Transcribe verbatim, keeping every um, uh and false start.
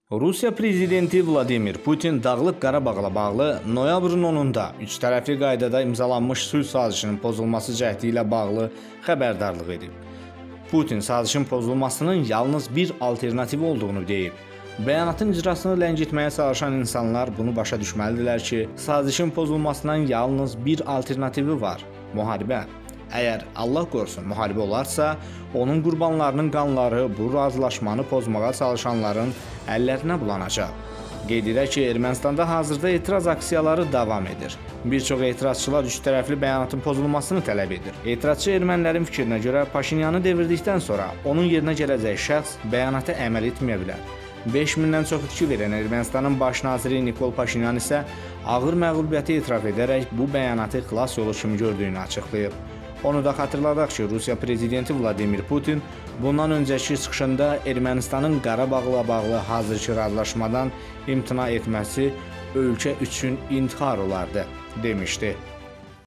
Rusiya prezidenti Vladimir Putin Dağlıq Qarabağla bağlı noyabrın onunda üç tərəfli qaydada imzalanmış sülh sazişinin pozulması cəhdi ilə bağlı xəbərdarlıq edib. Putin sazişin pozulmasının yalnız bir alternativi olduğunu deyib. Bəyanatın icrasını ləngitməyə çalışan insanlar bunu başa düşməlidirlər ki, sazişin pozulmasının yalnız bir alternativi var: müharibə. Əgər Allah qorusun müharibə olarsa, onun qurbanlarının qanları bu razılaşmanı pozmağa çalışanların əllərinə bulanacaq. Qeyd edək ki, Ermənistanda hazırda etiraz aksiyaları davam edir. Bir çox etirazçılar üç tərəfli bəyanatın pozulmasını tələb edir. Etirazçı ermənilərin fikrinə görə Paşinyanı devirdikdən sonra onun yerinə gələcək şəxs bəyanata əməl etməyə bilər. beş mindən çox itki verən Ermənistanın baş naziri Nikol Paşinyan isə ağır məğlubiyyəti etiraf edərək bu bəyanatı xilas yolu kimi gördüyünü açıqlayıb. Onu da xatırladaq ki, Rusiya prezidenti Vladimir Putin bundan öncəki çıxışında Ermənistanın Qarabağla bağlı hazırki razılaşmadan imtina etməsi ölkə üçün intihar olardı demişdi.